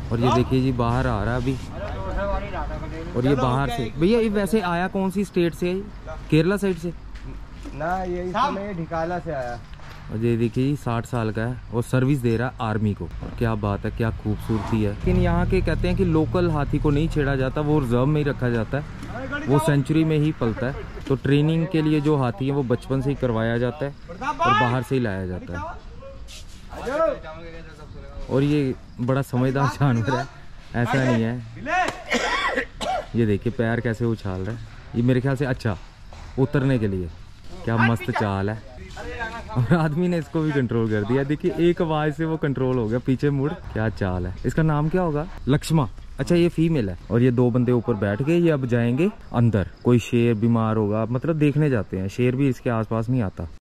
और ये देखिए जी बाहर आ रहा है अभी। और ये बाहर से भैया ये वैसे आया कौन सी स्टेट से है? केरला साइड से ना, ये इस समय ढिकाला से आया। और ये देखिए 60 साल का है और सर्विस दे रहा है आर्मी को। क्या बात है, क्या खूबसूरती है। लेकिन यहाँ के कहते हैं कि लोकल हाथी को नहीं छेड़ा जाता, वो रिजर्व में ही रखा जाता है, वो सेंचुरी में ही पलता है। तो ट्रेनिंग के लिए जो हाथी है वो बचपन से ही करवाया जाता है और बाहर से ही लाया जाता है। और ये बड़ा समझदार जानवर है, ऐसा नहीं है। ये देखिए पैर कैसे उछाल रहा है, ये मेरे ख्याल से अच्छा उतरने के लिए। क्या मस्त चाल है। और आदमी ने इसको भी कंट्रोल कर दिया, देखिए एक आवाज से वो कंट्रोल हो गया पीछे मुड़। क्या चाल है। इसका नाम क्या होगा? लक्ष्मा। अच्छा ये फीमेल है। और ये 2 बंदे ऊपर बैठ गए, ये अब जाएंगे अंदर। कोई शेर बीमार होगा, मतलब देखने जाते हैं। शेर भी इसके आसपास नहीं आता।